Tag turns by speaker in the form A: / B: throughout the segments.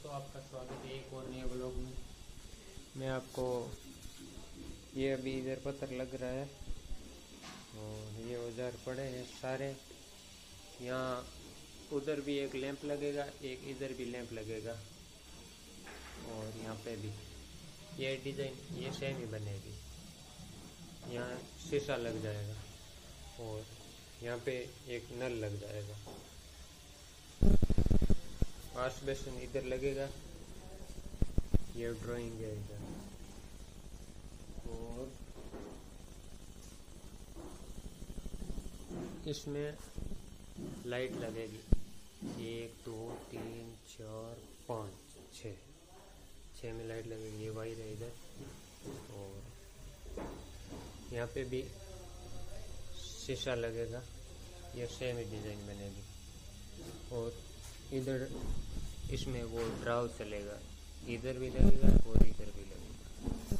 A: दोस्तों, आपका स्वागत है एक और नए व्लॉग में। मैं आपको ये अभी इधर पत्थर लग रहा है और ये औजार पड़े हैं सारे। यहाँ उधर भी एक लैंप लगेगा, एक इधर भी लैंप लगेगा और यहाँ पे भी ये डिज़ाइन ये सेम ही बनेगी। यहाँ शीशा लग जाएगा और यहाँ पे एक नल लग जाएगा। वॉश बेसिन इधर लगेगा, ये ड्राइंग है इधर। और इसमें लाइट लगेगी 1 2 3 4 5 6 में लाइट लगेगी। ये वायर है इधर और यहाँ पे भी शीशा लगेगा, ये सेम ही डिज़ाइन बनेगी। और इधर इसमें वो ड्राव चलेगा, इधर भी लगेगा और इधर भी लगेगा।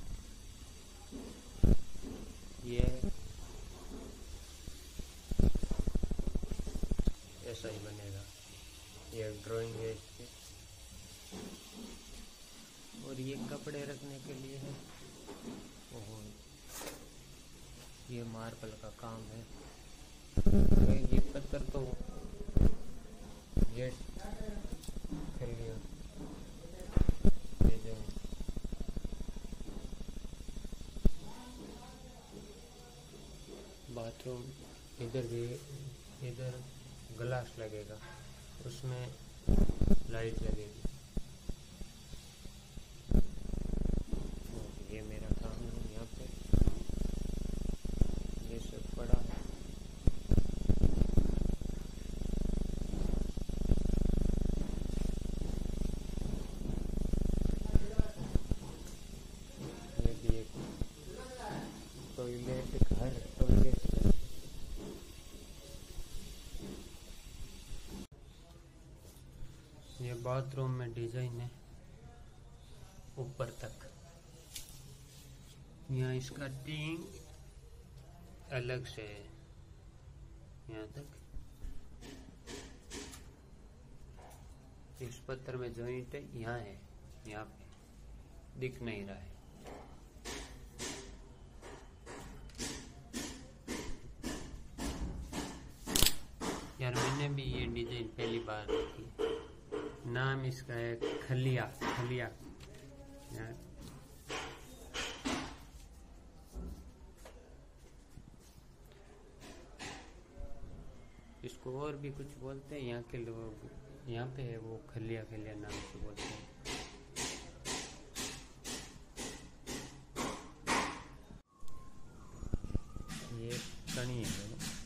A: ये ऐसा ही बनेगा, ये ड्राइंग है इसकी। और ये कपड़े रखने के लिए है और ये मार्बल का काम है। ये पत्थर तो ये कर लिया, ये जो बाथरूम इधर भी, इधर ग्लास लगेगा, उसमें लाइट लगेगी। ये मेरा काम है, यहाँ पे ये सब पड़ा है। टॉयलेट घर टॉयलेट ये बाथरूम में डिजाइन है ऊपर तक। यहाँ इसका टिंग अलग से है, यहाँ तक। इस पत्थर में जॉइंट है, यहाँ है, यहाँ पे दिख नहीं रहा है। यार मैंने भी ये डिजाइन पहली बार देखी। नाम इसका है खलिया। यार इसको और भी कुछ बोलते हैं यहाँ के लोग, यहाँ पे है वो खलिया नाम से बोलते हैं। ये कणी है,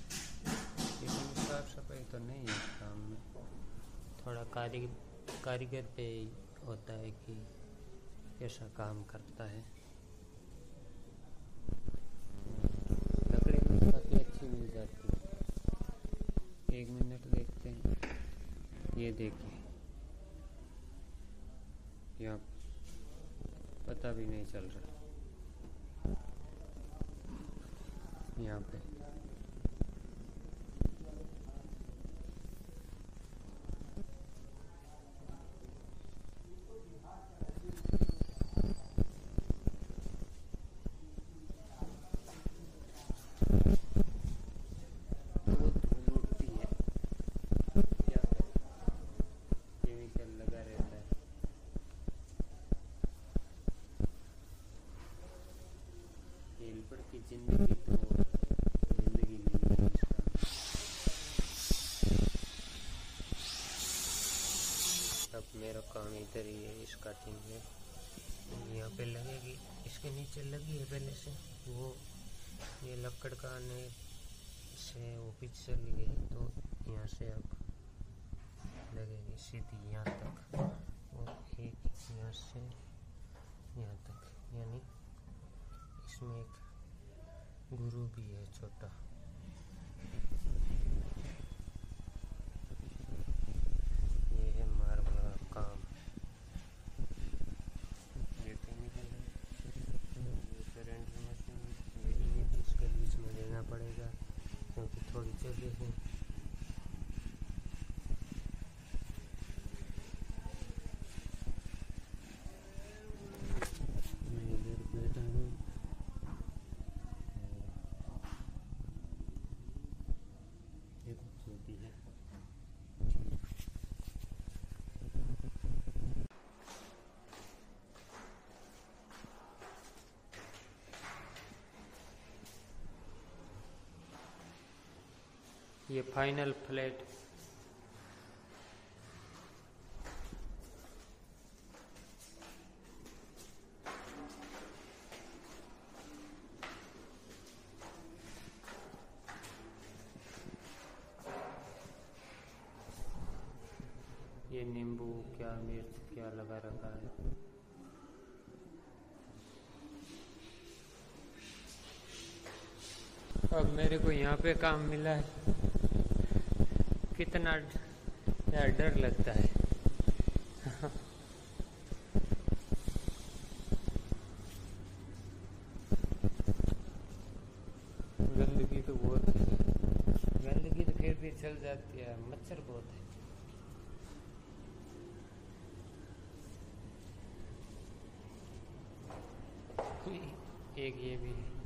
A: साफ सफाई तो नहीं है इस काम में, थोड़ा कारीगर पे होता है कि कैसा काम करता है। लकड़ी में काफ़ी अच्छी मिल जाती है। 1 मिनट देखते हैं, ये देखिए, यहाँ पता भी नहीं चल रहा यहाँ पे। हेल्पर की जिंदगी तो जिंदगी नहीं है इसका। अब मेरा काम इधर ही है, इसका टीम है, यहाँ पे लगेगी। इसके नीचे लगी है पहले से वो, ये लकड़ का आने से वो पीछे चली गई, तो यहाँ से अब लगेगी सीधी यहाँ तक और एक यहाँ से यहाँ तक। यानी इसमें एक गुरु भी है छोटा। ये है मार्बल का काम। ये केमिकल है, ये करंट मशीन बिजली इसके बीच में लेना पड़ेगा क्योंकि थोड़ी जगह है। ये फाइनल फ्लैट ये नींबू क्या मिर्च क्या लगा रखा है। अब मेरे को यहाँ पे काम मिला है, कितना यार डर लगता है। गंदगी तो बहुत है, गंदगी तो फिर भी चल जाती है, मच्छर बहुत है। एक ये भी है।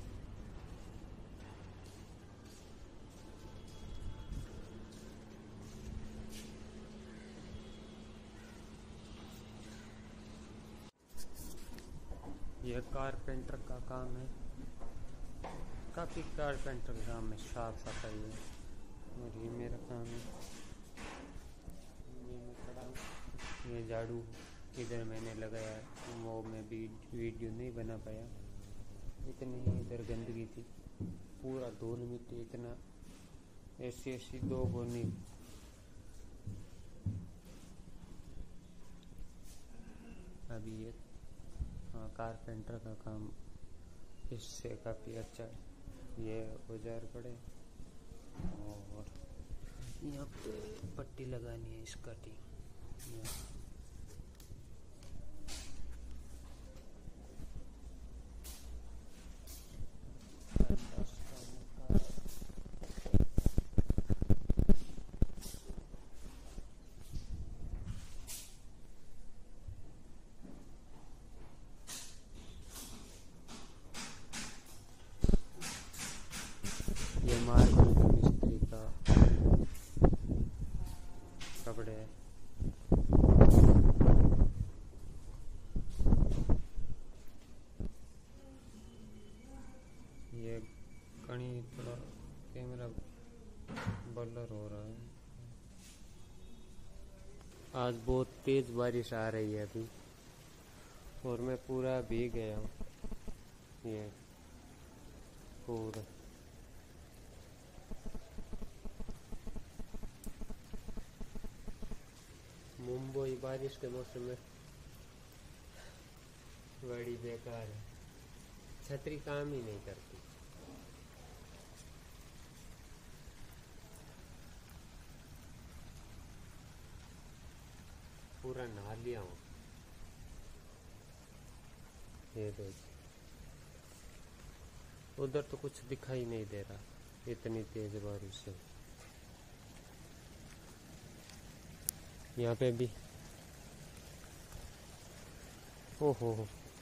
A: यह कारपेंटर का काम है, काफ़ी कारपेंटर का काम है, साफ सफाई है। और ये मेरा काम है, ये मैं खड़ा हूँ। ये झाड़ू इधर मैंने लगाया, वो मैं भी वीडियो नहीं बना पाया, इतनी इधर गंदगी थी, पूरा धूल मिट्टी, इतना ऐसी ऐसी दो गोनी। अभी ये कारपेंटर का काम इससे काफ़ी अच्छा है। ये औजार पड़े और यहाँ पे पट्टी लगानी है इसका टी। ये मार्बल का मिस्त्री का कपड़े है। ये कहीं थोड़ा कैमरा ब्लर हो रहा है। आज बहुत तेज बारिश आ रही है अभी, और मैं पूरा भीग गया हूँ। ये पूरा मुंबई बारिश के मौसम में बड़ी बेकार है, छतरी काम ही नहीं करती। पूरा नहा लिया हूँ। ये देख, उधर तो कुछ दिखाई नहीं दे रहा, इतनी तेज बारिश है। यहाँ पे भी ओहो,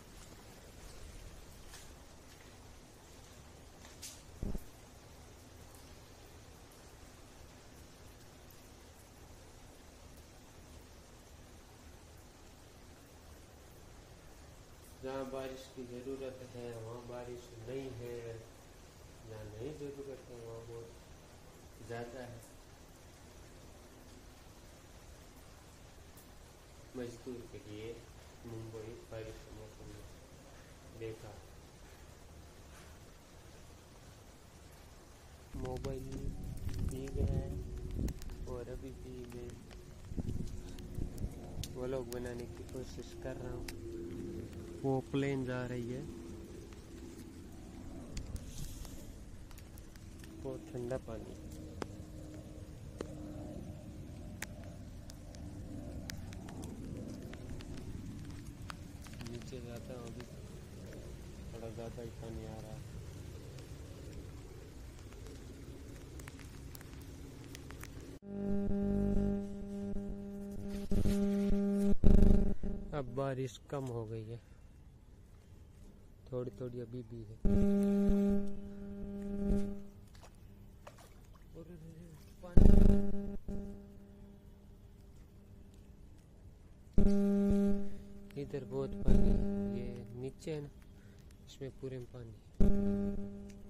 A: जहाँ बारिश की ज़रूरत है वहाँ बारिश नहीं है, जहाँ नहीं ज़रूरत है वहाँ बहुत ज़्यादा है। मजदूर के लिए मुंबई बारिश के मौसम में देखा। मोबाइल पी गया है और अभी भी मैं व्लॉग बनाने की कोशिश कर रहा हूँ। वो प्लेन जा रही है, बहुत ठंडा पानी। नीचे जाता हूँ, अभी थोड़ा ज़्यादा ही पानी आ रहा है। अब बारिश कम हो गई है, थोड़ी थोड़ी अभी भी है। इधर बहुत पानी, ये नीचे है ना, इसमें पूरे में पानी है।